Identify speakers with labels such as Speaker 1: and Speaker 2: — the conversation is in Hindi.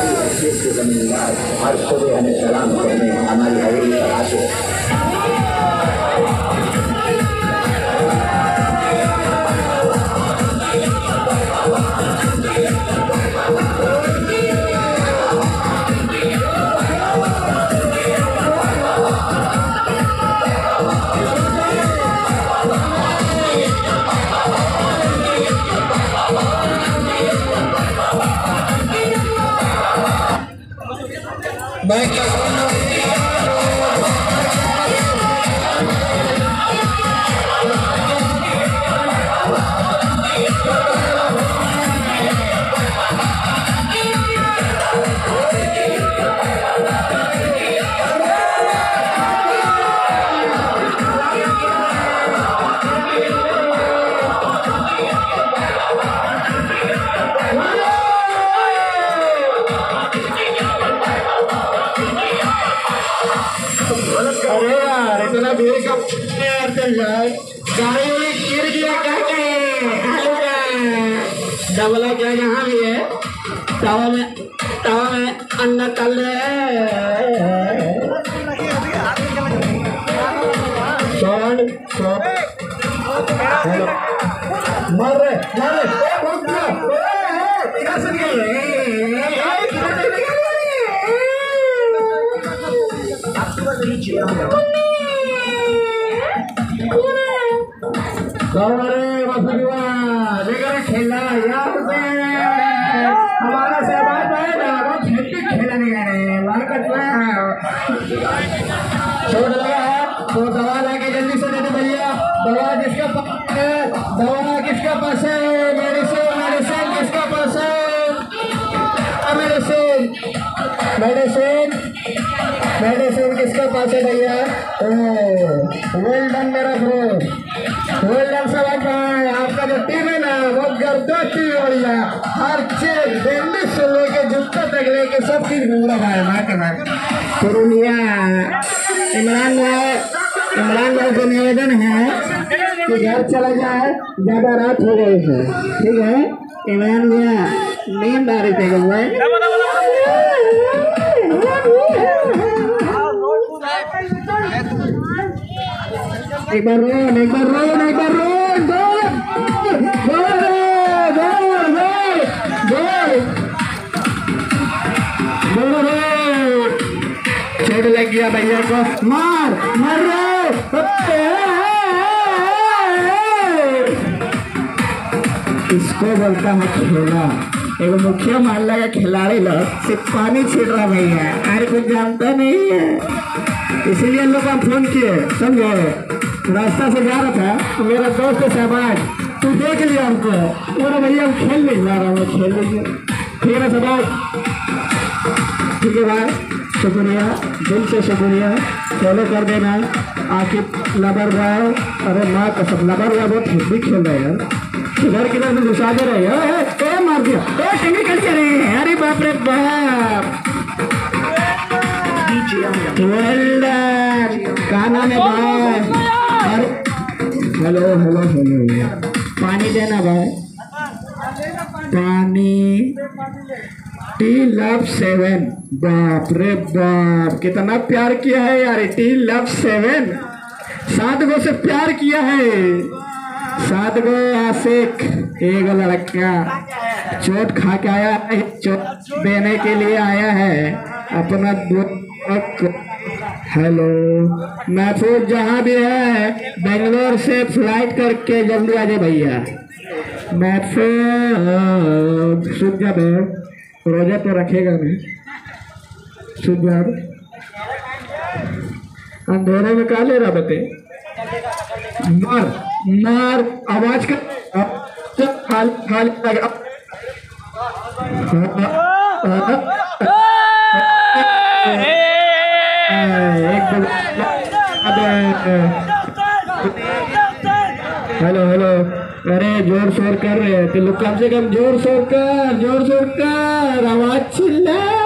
Speaker 1: हमारी हैसियत के जमींदार हर सुबह हमें सलाम करने हमारी हवेली पर आते हैं।
Speaker 2: डबला क्या यहाँ भी है, तवा में अंडा तल खेला हमारा सहबाज है ना, बहुत हेक्टिक खेला नहीं है छोड़ लगा है तो दवा लाके जल्दी से दे दे भैया। दवा किसका पास है, दवा किसका पास है, मेडिसिन किसका पास है, मेडिसिन किसका पास है भैया। वेल डन मेरा ब्रो, वेल डन सब भाई। आपका जो टीम है ना बहुत जबरदस्त टीम है भैया, हर चीज दिल्ली से लेके जूता तक लेके सब चीज घूम रहा है माँ के बाद। पुरुलिया इमरान भाई को निवेदन है कि घर चला जाए, ज्यादा रात हो गई है, ठीक है। इमरान भैया नींद आ रही थी भाई। एक बार चोट लग गया भैया को, मार इसको बोलता है खेला। एक मुखिया मोहल्ला का खिलाड़ी लोग सिर्फ पानी छीट रहा भैया, अरे कुछ जानता नहीं है, इसीलिए लोग का फोन किए। समझो रास्ता से जा रहा था तो मेरा दोस्त शहबाज तू देख लिया हमको, बोला भैया हम खेल नहीं जा रहा हूँ, खेल लीजिए। ठीक है शहबाज, ठीक है भाई, शुक्रिया, दिल से शुक्रिया। फॉलो कर देना। आकिब लबरवाल, अरे माँ कसम लबरवाल बहुत हिंदी खेल रहे हैं यार, इधर किधर में घुसा दे रहे हैं, मार दिया, टेक्निकल कर रहे हैं, अरे बाप रे बाप। क्या नाम है भाई? हेलो पानी देना भाई, पानी। टी लव 7, बाप रे बाप कितना प्यार किया है यार, टी लव 7 7 गो से प्यार किया है, 7 गो आशिक, एक लड़का चोट खा के आया है, चोट देने के लिए आया है अपना हेलो महफूज जहाँ भी है बेंगलोर से फ्लाइट करके जल्दी आ जाए भैया। महफूज सुख जा बे, रोजा तो रखेगा नहीं, सुख जा, अंधेरे में कहा ले रहा बते, मार आवाज कर खाली लगा। हेलो अरे जोर शोर कर रहे हैं तो लोग, कम से कम जोर शोर कर आवाज चिल्ला।